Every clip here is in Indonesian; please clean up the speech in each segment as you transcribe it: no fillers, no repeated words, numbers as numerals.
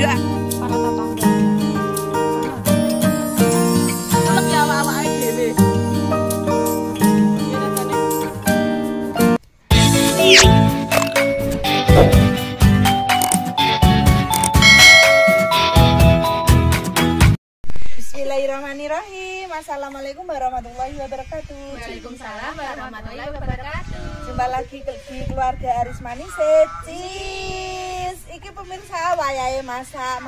tetangga. Para tetangga. Telek ya awak-awake dhewe. Bismillahirrahmanirrahim. Assalamualaikum warahmatullahi wabarakatuh. Waalaikumsalam warahmatullahi wabarakatuh. Jumpa lagi di keluarga Arismani Cheese. Iki pemirsa wayahe masak.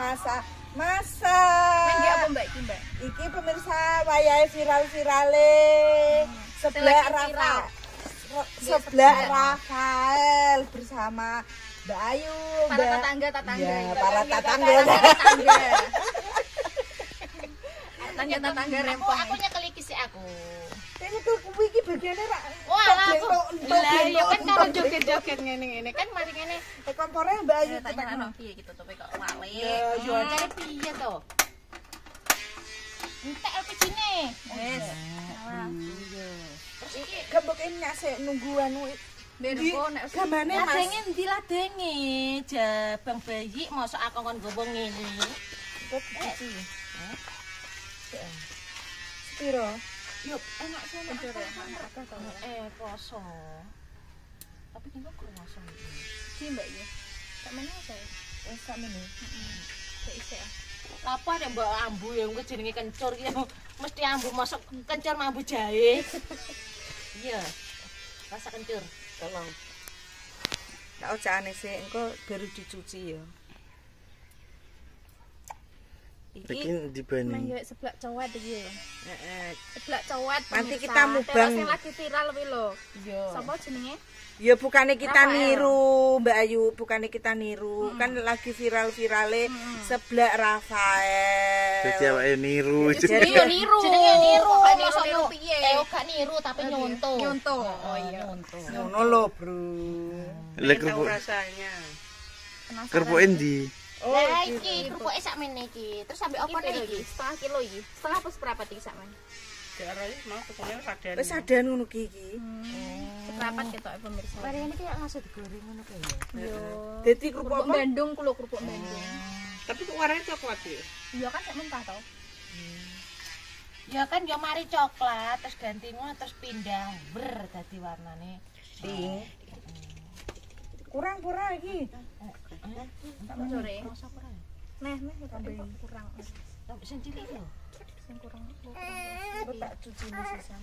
Nggih apa Mbak iki, Mbak? Iki pemirsa wayahe viral-virale seblak Rafael. Seblak Rafael bersama Mbak Ayu, Para tetangga. Ya, para tetangga. Tetangga rempong. Aku nyekel iki sik aku. Ini tuh kuwi iki bagiane rak. Wah, aku. Lah ya kan karo joget-joget ngene-ngene kan mari ngene. Kompore Mbak Ayu Tanya ana piye gitu tutupe kok wale. Ya, yo. Cari piye to? Entek LPG-ne. Wis. Terus iki gembokne nyasek nunggu anu Berko nek gambane Mas. Ladenge endi ladenge? Jabang bayi mosok aku kon gowo ngene. Piro? Yuk, enak sih nek poso. Tapi kok kroso iki. iki Mbak ya. Sak meneh saya. Wes sakmene. Sik isih. Lapo nek mbok ambu ya engko jenenge kencur ki mesti ambu mosok kencur mambu jahe. Iya. Rasa kencur. Tolong. Tak ojane sik engko baru dicuci ya. Iki Mang dibanding. yo seblak cowet iki lho. Heeh. Seblak cowet. Nanti pemirsa. kita mubang. Terus sing lagi viral kuwi lho. Iya. Sapa jenenge? Ya bukannya kita Rafael. niru Mbak Ayu, bukannya kita niru. Kan lagi viral-virale seblak Rafael. Dadi awake niru. Jadi Iya niru. Jenenge niru, Kok mosok niru niru piye? gak niru tapi nyontoh. Nyontoh. Oh iya, nyontoh. Ngono lho, Bro. Lek kerupuk. Penasaran. Kerupuk endi? Lah iki kerupuk sakmene iki. Terus sampe apa nek iki? Setengah kilo iki. Setengah apa seperempat iki sak men? Wis sadan ngono ki iki. Seperempat ketok pemirsa. Mari ini kayak ngasih digoreng ngono kae ya. Yo. Dadi kerupuk Kerupuk apa? Bandung kulo kerupuk Bandung. Tapi kok warnanya coklat ya? Iya kan sak mentah to. Ya kan yo mari coklat terus ganti ngono terus pindah ber dadi warnane Pink. Kurang pura iki. Tak sore. rasa ora. Meh tapi kok kurang. Sampai sing cilik lho. Sing kurang. Engko tak cuci sisan.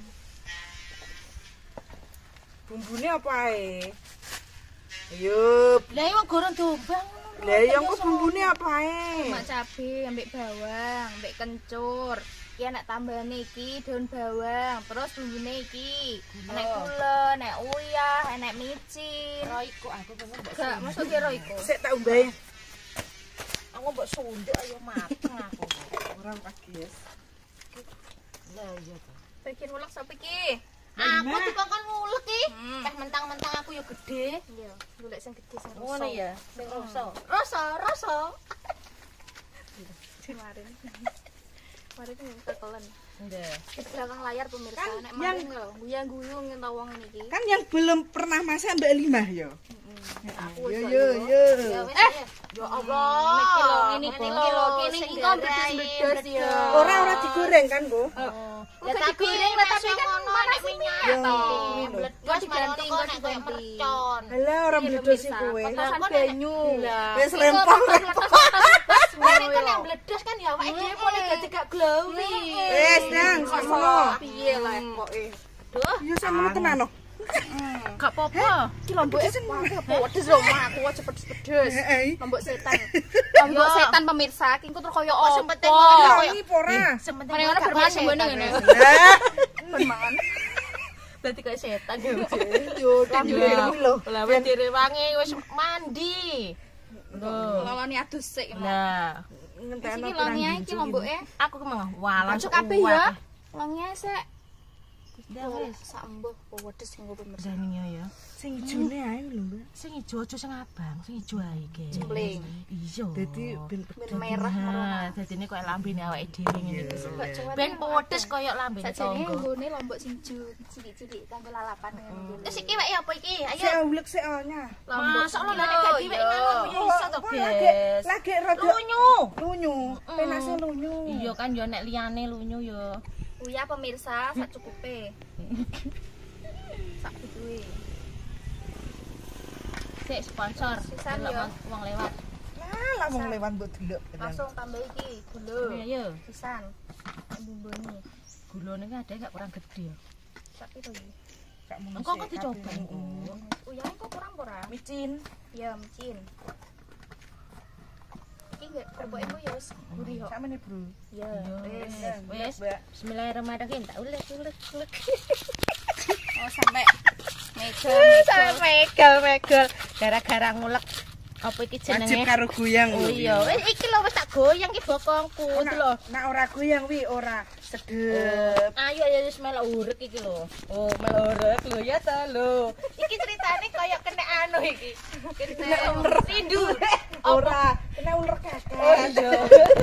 Bumbune apa ae? Ayo. Lah yo goreng dombang ngono. Lah ya engko bumbune apa ae? Mak cabe, ambek bawang, ambek kencur. Iki enak tambahane iki daun bawang, terus bumbune iki. Enak gula, enak uyah, enak micin. Royko aku pengen mbok Gak, masuk ki roiko. Sik tak umbahe. aku mbok sunduk ayo mateng aku. Ora kaget. Lah iya to. Bikin ulek sapa iki? Aku dikongkon ngulek iki. Teh mentang-mentang aku yo gede. Iya, golek sing gede sing Ngono ya, sing rasa. Rasa. Kemarin. Kemarin itu ketelan. Nggih. Di belakang layar pemirsa, Kan nek yang- maling lho, guyang-guyung ngene wong iki. Kan yang belum pernah masak Mbak Limah ya. Aku Yo iso yo lho. yo. Ya wis ya. Ya Allah. Iki lho, Ngene iki iki lho, lho, kene sing iki kok diarai, bedes-bedes ya. Ora digoreng kan, Bu? Ya Kok tapi digoreng lah, tapi kan ngono panas nek minyak minyak to. Bledos diganti, kok kok nek koyo diganti. mercon. Alah orang bledos pemirsa, iku kowe. petasan Lah, kok banyu. Lah, Wis Iku rempong. petasan Nek kan yang bledos kan ya awake dhewe boleh dadi gak glowy. Wis nang sakmono. Piye lah pokoke. Duh, Yo sakmono tenan no. gak apa-apa. Iki lomboke pedes lho, Mak. Aku aja pedes-pedes. Heeh. Lombok setan. Lombok setan pemirsa, iki terus koyo Kok opo? sing penting ngono Lah koyo iki pora. sing penting Mari ngono bermain sembone ngene. Lah, Bermain. dadi kayak setan yo. yo dhewe lho. Lah wis direwangi wis mandi. Lho. Lolone adus sik. Lah, Ngentekno Iki longe iki lomboke. aku kemang walan Masuk kabeh ya. Longe sik. Ndak wis. Sak embuh wedes sing pemirsa. Jane ya. Sing ijone ae lho, Mbak. Sing ijo aja sing abang, sing ijo ae iki. Cempling. Iya. Dadi ben Ben merah merona. Dadine koyo lambene awake dhewe ngene iki. Ben Ben pedes koyo lambene Sajane tangga. nggone lombok sing cilik-cilik kanggo lalapan ngono. Terus iki wek apa iki? Ayo. sik ulek sik nya. Masuk lo nek gak diwek ngono ya iso to, Lagi Guys. lagi rada Lunyu. lunyu. Penase lunyu. Iya kan yo nek liyane lunyu yo. Uya pemirsa sak cukupe. Sak butuhe. Sik sponsor. Sisan Delok yo. wong lewat. Lah wong lewat mbok delok. Langsung tambah iki gula. Iya. Pisan. Bumbune. Gulone ki ada gak kurang gede ya. Sak piro iki? Engko kok dicoba engko. Uya kok kurang ora? Micin. Ya, micin. Iki gak kerboke ku ya wis gurih kok. Samene, Bro. Ya, wis. Wes. Bismillahirrahmanirrahim. Tak ulek. Oh, sampai Megel. Gara-gara ngulek apa iki Wajib jenenge? karo goyang Oh lho. iya, wis iki lho wis tak goyang ki bokongku lho. Nek ora goyang wi ora sedep. Ayo ya wis melok urek iki lho. Oh, melok urek lho ya ta lho. Iki ceritane kaya kena anu iki. Kena rindu. Ora, kena uler kakek. Oh iya.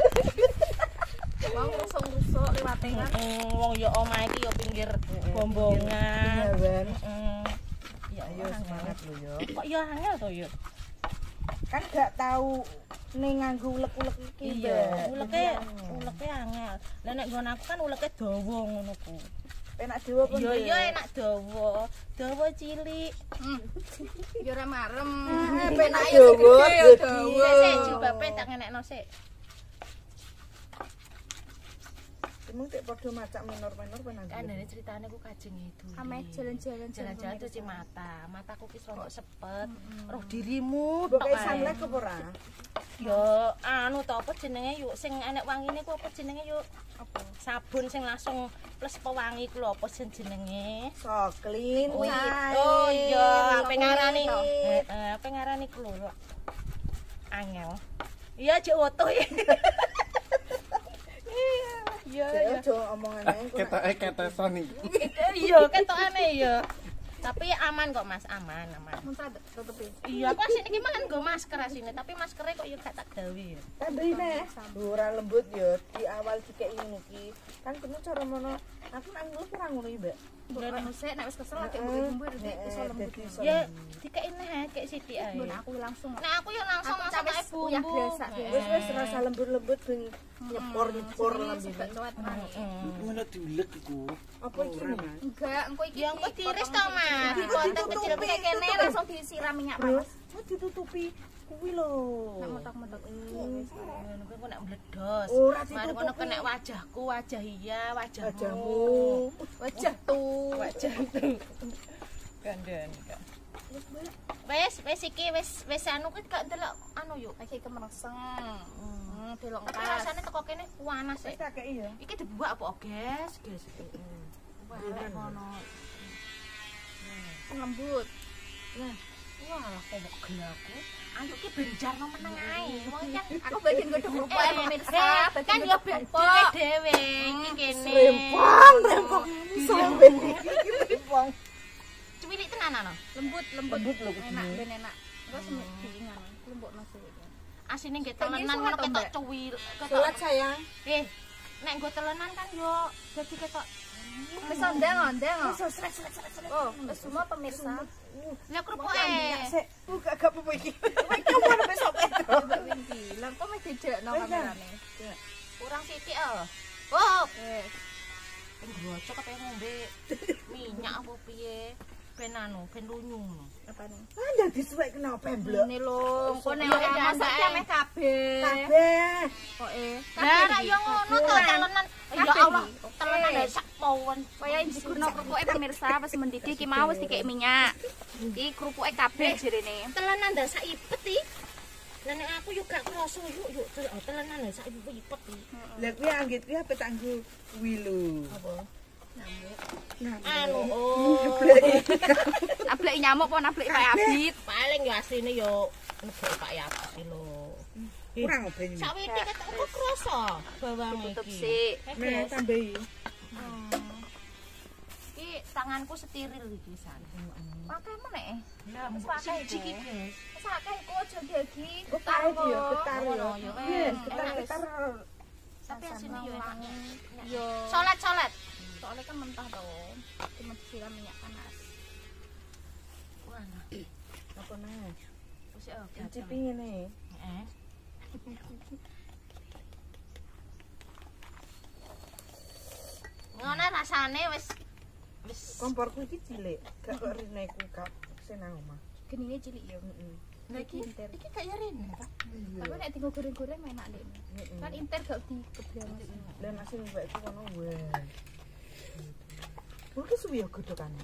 mau rusuk-rusuk liwat kan. Wong ya omah iki ya pinggir bombongan. Iya, Ya ayo semangat lho yo. Kok ya angel to ya? Kan gak tahu ning nganggo ulek-ulek iki. Iya, uleke angel. Lah nek nggon aku kan uleke dawa ngono ku. Enak dewa pun. Iya iya enak dawa. Dawa cilik. Ya ora marem. Penak ya dawa, ya dawa. Sik jilbabe tak ngenekno sik. Emang tek padha macak minor-minor penak. Kan dene ceritane ku kajeng itu. Ame jalan-jalan Jalan-jalan cuci mata. Mataku ki rada sepet. Roh dirimu Mbok tok kae ae. sunlight apa ora? Ya anu to apa jenenge yuk sing enek wangine ku apa jenenge yuk? Apa? Sabun sing langsung plus pewangi ku lho apa jenenge? Soklin. Oh iya, apa ngarani? Heeh, apa ngarani ku lho. Angel. Iya jek oto ya. Iya. Aja omongane kok. Ketoke ketesan iki. Iya, ketokane ya. Tapi aman kok Mas, aman. Muntah tutupi. Iya, aku asine iki makan nggo masker asine, tapi maskernya kok ya gak tak gawe. Tambrine. Ora lembut ya di awal dikek ngono ki. Kan kena cara mono. Aku nang ngulek ora ngono iki, Mbak. Mbok anu sik nek wis kesel lagi bumbu iso lembut. Ya, dikeki neh kek sithik ae. Mbon aku langsung. Nah, aku ya langsung Aku masak wis bumbu. uyah biasa. Wis rasa lembut-lembut ben nyepor-nyepor lambene. Cowet Ngono diulek iku. Apa iki, Mas? enggak, engko iki. Ya engko tiris to, Mas. Dipotong kecil kayak kene langsung disiram minyak panas. Mau ditutupi kuwi lho. Nek motok-motok. Ngono kuwi kok nek meledos. Ora Mari ngono kena wajahku, wajah iya, wajahmu. Wajahmu. Wajah tuh. Wajah tuh. Kandhan. Wes iki wis anu kuwi gak ndelok anu yuk. Iki kemerseng. Delok Tapi pas. rasane teko kene panas Wis sik. tak kei ya. Iki dibuak apa, guys? Wah, ngono. Lembut. Wah, kok gelaku. Aku ki benjarno meneng ae. Wong kan Aku bagian godhong rupa pemirsa, kan yo dhewe dhewe iki kene. Rempong sampe iki rempong. Cuwilik tenan ana. lembut. Lembut lho Enak kudune. ben enak. Terus diingan lembut nasi. Asine nggih Kan telenan iso ngono to, ketok Mbak? cuwil. Salat sayang. Nek nggo telenan kan yo dadi ketok. Wis ondeng-ondeng. Oh, wis semua pemirsa. Lah kerupuke. Sik, gak apa-apa iki. Iki ono besok. Mbak Windy, lan kok meh dijekno kamerane. Kurang sithik oh. Wis. Ping grocok apa ngombe minyak apa piye? Ben anu, ben lunyu. Apane? Ah, dadi suwek kena pemblok. Ini lho, engko nek Iya, ora masak mbak. meh kabeh. Kabeh. Pokoke. Lah ra yo ngono to telenan. Ya Kabeh Allah, iki. telenan ya sak pawon. Kaya digurno kerupuk pemirsa wis mendidih iki mau wis dikek minyak. Iki kerupuke kabeh jirene. Telenan ndak sak ipet iki. Lah nek aku yo gak kroso yuk telenan ya sak ipet iki. Lah kuwi anggit kuwi apa tak nggo kuwi lho. Apa? Nah, Anu oh. Ablek nyamuk apa ablek Pak Abid? Paling yo asline yo nebuk Pak Yati lho. kurang apa ini? Sawite ketok kok kroso bawang Tutup iki. sik. Nah, tambahi. Iki tanganku steril iki san. Pakai meneh. Lah Wis mbok pakai siji iki, iku. Guys. Wis akeh iku aja daging. Getar iki ya, getar ya. Ngono ya Yes, wes. getar-getar. Tapi asine yo enak. Yo. Salat. Soalnya kan mentah toh. Cuma disiram minyak panas. Wah, nah. Apa nang? Wis ya. Icipi ngene. Heeh. Ngono rasane wis Komporku iki cilik, gak kok rene iku kak senang omah. Genine cilik yo. Lah iki gak ya rene ta? Tapi nek dienggo goreng-goreng enak deh. Kan inter gak dikebramas. Lah nasi mbak iku kono wes. Mungkin suwi ya godhokane.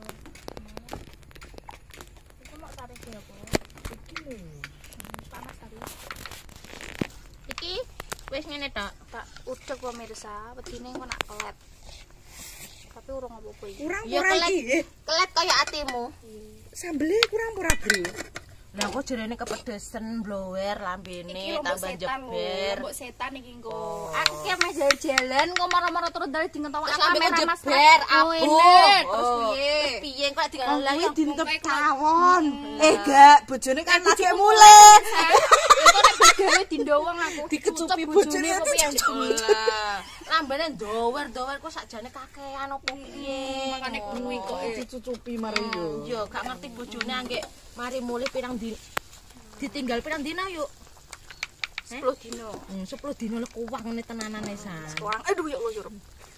Iku mau tarik ya apa? Iki lho. Panas tadi. Iki wis ngene tok. Tak udek pemirsa, wedine engko nak kelet. Tapi urung apa-apa iki. Kurang Ya ora kelet. iki. Kelet kaya atimu. Sambele kurang ora, Bro. Lah kok jarene kepedesen blower lambene tambah jeber. Mbok setan iki engko. Oh. Aku ki meh jalan-jalan engko maro-maro terus dari dingetawak Sampe kamera Mas. jeber Oh, abu. ini. Terus Oh, piye? Terus piye kok tinggal lagi Dintep tawon. Gak, bojone kan lagi mule. Engko nek begawe dindo wong aku. Dikecupi Cucep bojone apa piye? lah. Lambene dower kok sakjane kakean opo piye. Makane kuwi kok Dicucupi mari yo. Yo gak ngerti bojone anggek mari mulih pirang ditinggal pirang dina yuk. 10 dino. 10 dina lek kuwangane tenanane san. Kurang. Aduh ya Allah yo.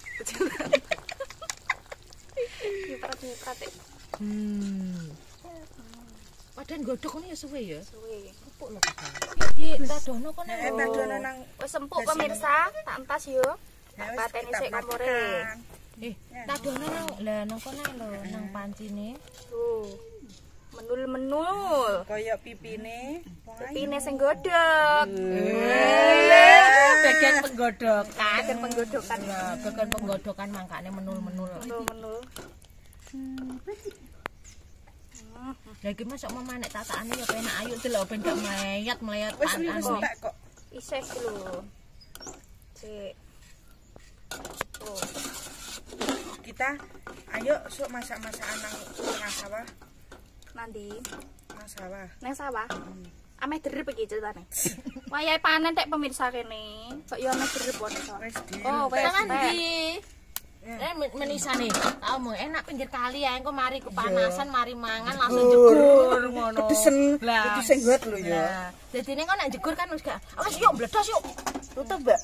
Nyiprat-nyiprat e. Padahal godhok ngono ya suwe ya. Suwe. Empuk lho. Iki tadono kono. Tadono nang Wis empuk pemirsa, tak entas yo. Tak pateni sik kompore. Tadono nang lah nang kono lho nang pancine. Tuh. Menul-menul. kaya pipine. Pipine sing godhog. Bagian penggodokan. Bagian penggodokan. Nah, bagian penggodokan mangkane menul-menul. Menul-menul. Lah iki masuk memanek tataane ya penak ayu delok ben gak melayat Wis entek kok. Isih lho. Sik. Oh. Kita ayo sok masak-masakan nang tengah sawah. Nanti Nang sawah. nang sawah. Ameh derep iki ceritane. Wayahe panen tek pemirsa kene. Kok yo ameh derep wae sawah. Wis di. Oh, wes. Tangan ndi? Menisane. Tau mau enak pinggir kali ya engko mari kepanasan mari mangan langsung jegur ngono. Pedesen. Lah. Itu sing got lho ya. Nah, dadine kok nek jegur kan wis gak. Wis yuk bledos yuk. Tutup, Mbak.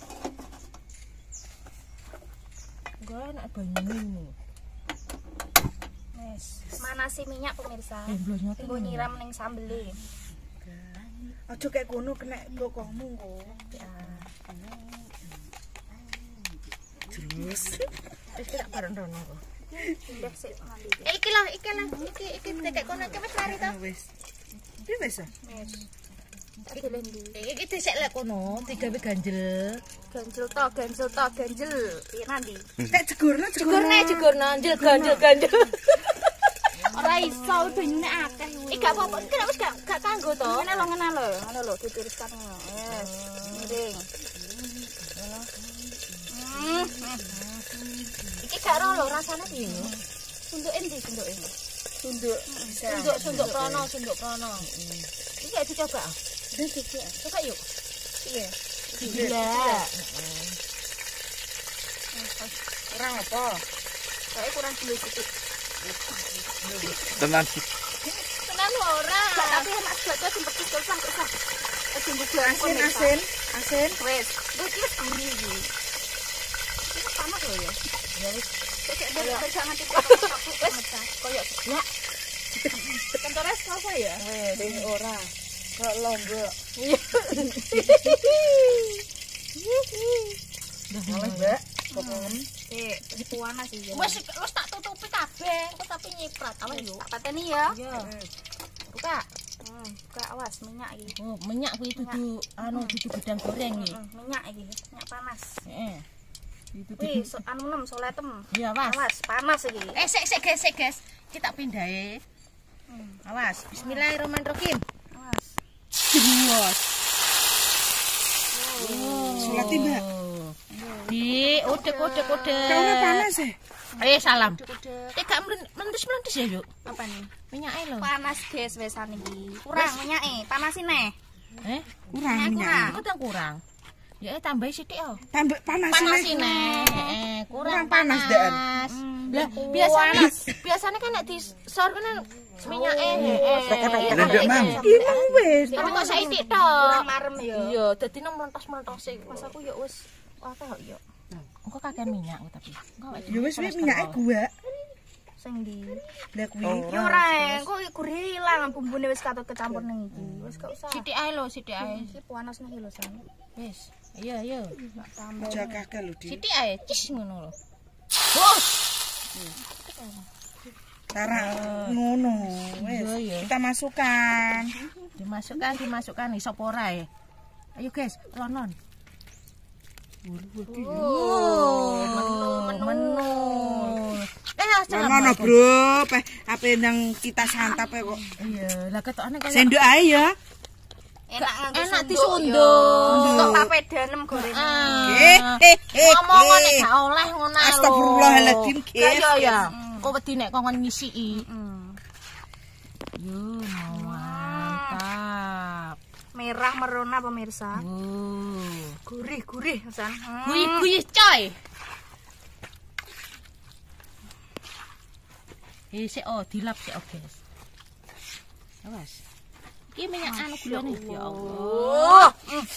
Gue enak banyu. Wes. Manasi minyak pemirsa. Blosnya Engko nyiram ning sambele. Aja kayak kono kena bokohmu kok. Terus wis tak bareng rono. Ndek sik nanti. Iki tekek kono iki wis mari to. wis. Iki wis. Wes. Tak dilendi. Iki dhisik lek kono digawe ganjel. Ganjel to, ganjel. Piye nanti? Nek jegurno. Jegurna njel ganjel. Ora iso banyune akeh. Iki gak apa-apa, iki wis gak kanggo to. Ngene lho, ditiriskan ngono. Wes. Miring. Iki gak ro lho rasane piye? Sunduke ndi sunduke? Tunduk bisa. Sunduk prono. Iki gak dicoba. Coba yuk. Iya. Gila. Kurang apa? Kayak kurang dulu titik. Tenan. Tenan ora. Tapi enak baca sing pedes terus sampe sah. Asin. Wes, wis gurih iki. Iki panas lho ya. Ya wis. Jangan titik. Wes koyo ya. Kentores apa ya? Wis ora. Kok lombok. Males, Mbak. Pokoknya Panas iki. Wis tak tutupi kabeh, kok tapi nyiprat. Awas yo. Tak pateni ya. Iya. Buka. Buka awas minyak iki. Oh, minyak kuwi dudu dudu gedang goreng iki. Minyak iki, minyak panas. Heeh. Wih, anu nem soletem. Iya, Was. Awas, panas iki. Sik guys. Kita pindahe. Awas, bismillahirrahmanirrahim. Awas. Jeblos. Sulati, Mbak. Di, udah. Kayaknya panas ya. Salam. Gak melentis ya, Yuk. Apa nih? Minyake lho. Panas guys wesan iki. Kurang minyake, panasin neh. Kurang minyak. Aku tak kurang. Ya tambahi sithik yo. Tambah Panasin kurang panas Daan. Lah biasanya kan nek disor kan minyake Rendek mang. Iki wis. tapi kok saithik tok. Kurang marem ya. Iya, dadi nang melentos-melentos e. Mas aku ya wis akeh kok ya. Engko kakean minyak tapi. Ya wis minyake gua. Sing ndi? Lah kuwi. Ya ora, kok gurih ilang bumbune wis katut kecampur ning iki. Wis gak usah. Sithik ae lho, sithik ae. Iki panas nih lho San. Wis. Iya. Tambah. Jakake lho di. Sithik ae, cis ngono lho. Cara ngono wis. Iya. Kita masukkan. Dimasukkan iso apa ora ya. Ayo guys, lonon. Menu. Ngono bro, ape nang kita santap kok. Iya, lah ketokane kaya Sendok ae ya. Enak disunduk. Kok papedanem gorengan. Ngomong nek gak oleh ngono lho. Astagfirullahaladzim, Kaya ya. Kok wedi nek kongkon ngisiki. Yo, mantap. Merah merona pemirsa. Gurih San. Guyih coy. Sik dilap sik guys. Awas. Iki minyak anu gulane ya Allah.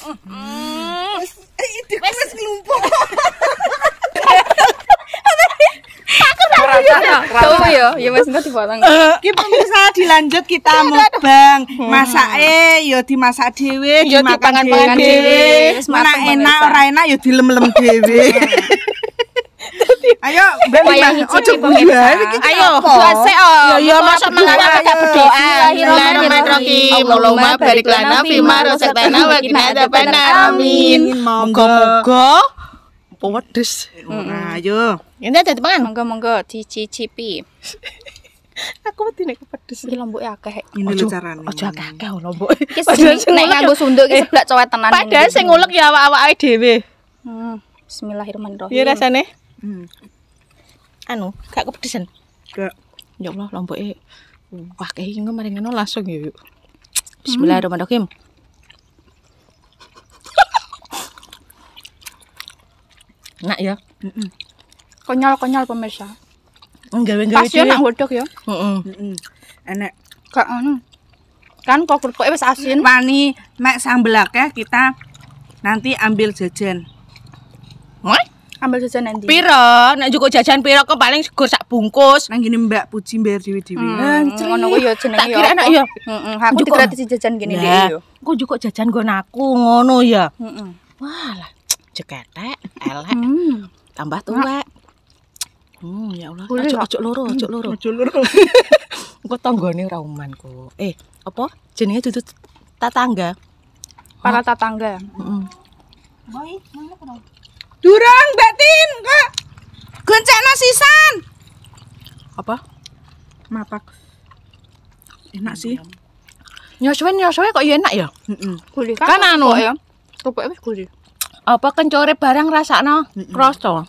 Wis nglumpuk. Tahu ya wis enggak dipotong. Ki pemirsa dilanjut kita mukbang. Masake ya dimasak dhewe, dimakan dhewe. Mana enak ora enak ya dilem-lem dhewe. Ayo, ojo buah. Ayo, puasa ya masuk mangkat kita berdoa. Bismillahirrahmanirrahim. Allahumma barik lana fima razaqtana wa qina adzabannar. Amin. Moga-moga pedes. Ayo. Ini ada teman. Monggo dicicipi. Aku mesti nek pedes. Iki lomboke akeh. Ini lho carane. Ojo akeh lombok. Iki nek nganggo sunduk iki seblak cowek tenan. Padahal sing ngulek ya awak-awake dhewe. Bismillahirrahmanirrahim. Ya rasane. Anu, gak kepedesan. Gak. Ya Allah, lomboke. Wah, kayak ngono mari ngono langsung ya. Bismillahirrahmanirrahim. Nak ya. Konyol-konyol pemirsa. Nggawe-nggawe Pas yo nak godhog ya. Enak. Gak anu. Kan kok kerupuknya wis asin. Wani mek sambel akeh kita nanti ambil jajan. Wah, Ambil jajan nanti. piro? Nek cukup jajan piro kok paling segur sak bungkus. Nang ngene Mbak Puji mbayar dhewe-dhewe. Ngono kuwi yo jenenge. Tak kira enak ya. Aku digratis jajan gini deh yo. Kok juga jajan nggon aku ngono ya. Heeh. Wah lah, ceketek, elek, tambah tuwek. Ya Allah, ojo loro. Ojo loro. Engko tanggane ora uman kok. Apa jenenge dudu tetangga? Para tetangga. Heeh. Durang Mbak Tin, kok goncekno sisan. Apa? Mapak. Enak sih. Nyosowe kok ya enak ya? Heeh. Gurih Kan anu ya. Kerupuknya wis gurih. Apa kencore barang rasakno krasa.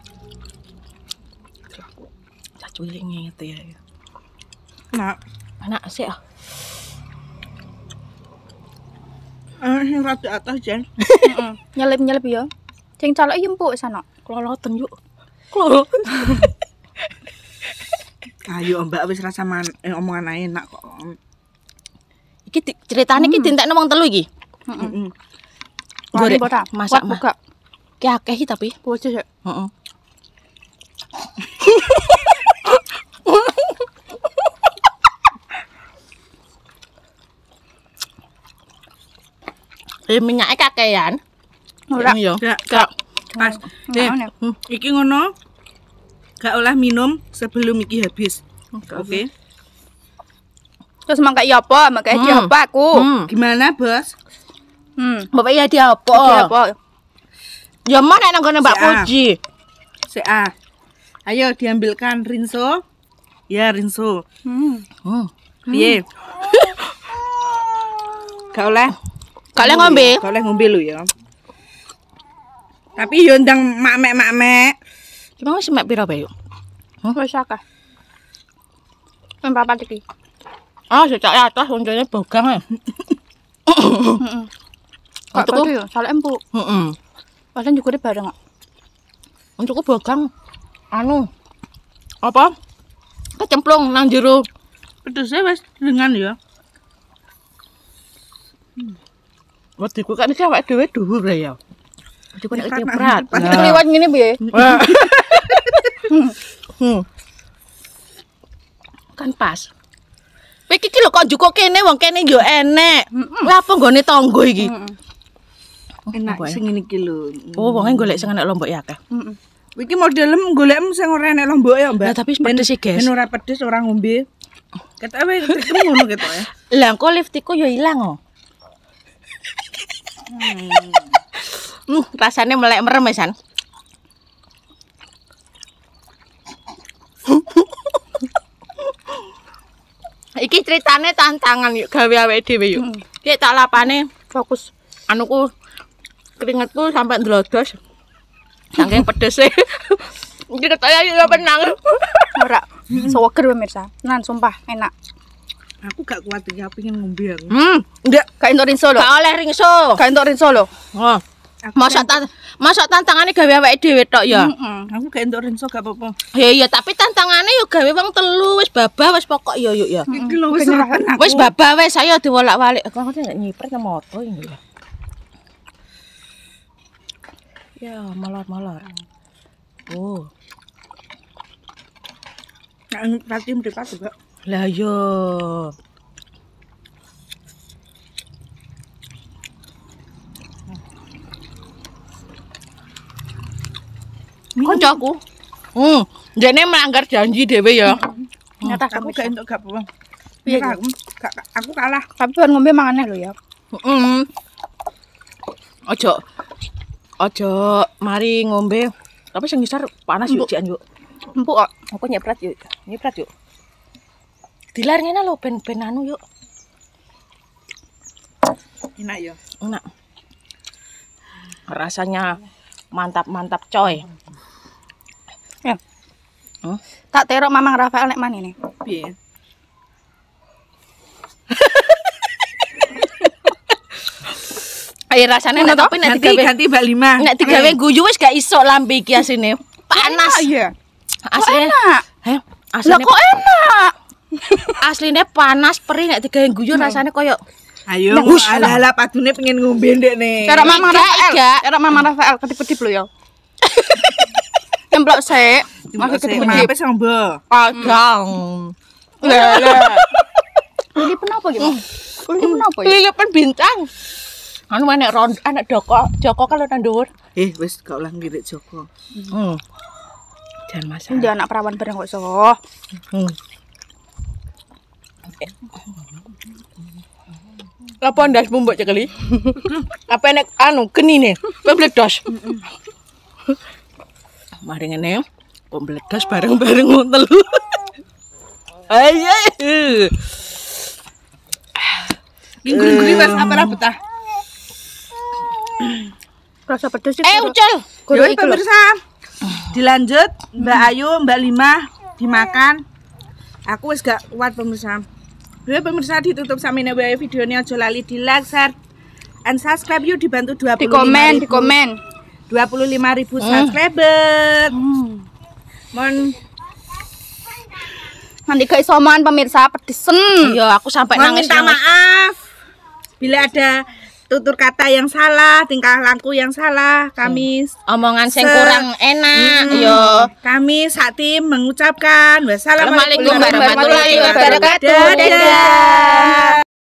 Cacu iling ngete ya. Nah, Anak sih ah. sing rada atas jan. Nyelip-nyelip ya. Sing calok iki empuk sana. Kloloten yuk. Kloloten. Ayo Mbak wis rasa omongan ae enak kok. Iki ceritane iki dientekno wong telu iki. Heeh. Gorek Ora, masak mah. buka. Ki akeh iki tapi. Bocah ya. Heeh. Minyake kakean. Ora. Iya. Gak. Pas. Iki ngono. Gak oleh minum sebelum iki habis. Oke. Terus mangka iya apa? Mangka dia apa aku? Gimana, Bos? Bapak iya dia apa? Dia apa? Ya mana nang gone Mbak Si A. Puji. CA. Ayo diambilkan rinso. Ya, rinso. Piye? Gak oleh. Kalian ngombe? Gak oleh ngombe lu ya. Tapi yo ndang mak-mek. Cuma wis mek pira bae yuk. Wis akeh. Papat iki. Ah, secak atas oncone bogang ya. Heeh. Kok Untukku? yo, saleh empuk. Heeh. Paling juga bareng kok. Untukku bogang anu apa? Kecemplung nang jero. Pedesnya wis dengan ya. Wediku kan iki awake dhewe dhuwur ya. Wediku nek Karena keprat. Kliwat ngene piye? Kan pas. Kowe iki lho kok njukuk kene wong kene yo enek. Lah apa nggone tangga iki? Enak sing ngene iki lho. Oh, wonge golek sing enek lombok ya akeh. Heeh. Iki modelem golekmu sing ora enek lombok ya, Mbak. Lah tapi pedes sih, guys. Ben ora pedes, ora ngombe. Ketok wae ketemu ngono ketok ya. Lah kok liftiku yo ilang oh. Rasanya melek merem mesan. Iki ceritane tantangan yuk gawe awake dhewe yuk. Ki tak lapane Fokus. anuku keringetku sampai ndlodos. Saking pedese. Iki ketaya yo penang. Ora. Seger pemirsa. Nan sumpah enak. Aku gak kuat iki pengen ngombe aku. Ndak Gak entuk rinso lho. gak oleh ringso. Gak entuk rinso lho. Oh. Masa tantangane gawe awake dhewe tok ya. Aku gak entuk rinso gak apa-apa. Ya iya, tapi tantangane yo gawe wong telu wis babah wis pokok yo yuk ya. Iki lho wis rapen aku. Wis babah wis ayo diwolak-walik. Aku ngerti nek nyipret ke moto ini ya. Ya, molor-molor. Oh. Nek pati mripat juga. Lah yo. Koncoku. Jane melanggar janji dhewe ya. Nyata Aku gak entuk gak apa-apa. Piye, Iya, aku kalah. Tapi kan ngombe mangane lho ya. Heeh. Ojo mari ngombe. Tapi sing ngisor panas yuk jian yuk. Empuk kok. Aku nyeprat yuk. Nyeprat yuk. Dilar ngene lho ben anu yuk. Enak ya. Enak. Rasanya mantap-mantap coy. Ya. Tak terok Mamang Rafael nek man ini. Piye? Ayo rasane nek tapi nek Ganti Mbak Lima. nek digawe guyu wis gak iso lambe iki asine. Panas. Iya. Asline. Enak. Heh, Lah asline kok enak. asline panas perih nek digawe guyu rasane koyo Ayo, ala-ala padune pengen ngombe ndek nih. Cara Mamang Iga, Rafael. iga. Cara Mamang Rafael kedip-kedip lho ya. Nemplok sik. Masih kedip-kedip. Apa sambo? padang. Lah. Ini kenapa gitu? Ini kenapa ya? Lilipan bintang. Anu enek anak Joko kalau nang dhuwur. Wis gak ulah ngirik Joko. Jangan masalah. Dia anak perawan bareng kok iso. Apa ndasmu mbok cekeli? Apa enek anu genine? Kowe bledos. Mari ngene, kok bledos bareng-bareng wong telu. Ayo. Guri-guri wis apa ra betah. Rasa pedes sih. Ucul. Ya wis pemirsa. Dilanjut Mbak Ayu, Mbak Lima dimakan. Aku wis gak kuat pemirsa. Ya pemirsa ditutup samene wae videonya aja lali di like, share, and subscribe yuk dibantu 25.000. Di komen. 25.000 subscriber. Mon Nanti guys soman pemirsa pedesen. Iya, aku sampai Mohon nangis. minta maaf bila ada tutur kata yang salah, tingkah laku yang salah. Kami Omongan sing kurang enak. Yo. kami saat tim mengucapkan wassalamualaikum Assalamualaikum warahmatullahi warahmatullahi wabarakatuh. wabarakatuh. Dadah.